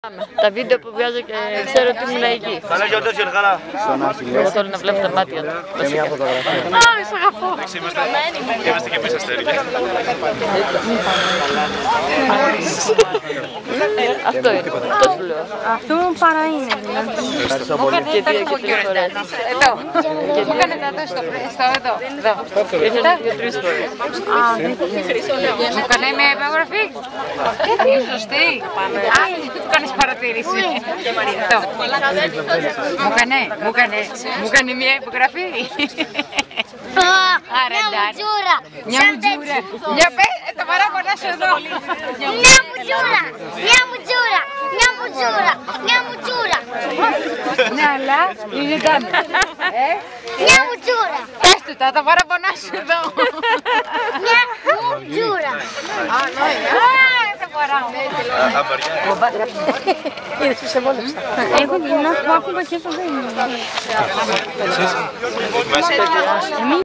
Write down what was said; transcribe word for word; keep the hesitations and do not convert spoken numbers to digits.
Τα βίντεο που βγάζω και ξέρω ότι ήμουν εκεί. Καλά γιορτές, καλά. Εγώ θέλω να βλέπω τα μάτια του. Και μια φωτογραφία. Α, σ' αγαπώ. Είμαστε και εμείς αστέρια. Αυτό είναι, αυτό σου λέω. Αυτό παρά είναι. Ευχαριστώ πολύ. Και δύο και τρεις φορές. Εδώ. Μου κάνετε εδώ στο εδώ. Ήρθα δύο-τρεις φορές. Μου κάνει μια υπογραφή. Είναι σωστή. Α, του κάνεις παρατήρηση. Εδώ. Μου κάνει, μου κάνει, μου κάνει μια υπογραφή. Άρα εντάξει. Μια μουτζούρα. Μια πέ, τα παράπονά σου εδώ. Μια μουτζούρα. Μια μουτζούρα. Μια μουτζούρα. Μια μουτζούρα. Ναι, αλλά είναι τάμπη. Μια μουτζούρα. Πες του τα, τα παράπονά σου εδώ. Μια μουτζούρα. Α, δεν μπορώ. Είδες που σε βόλεψα. Εγώ γυρνάω που άκουγα και αυτό δεν είναι.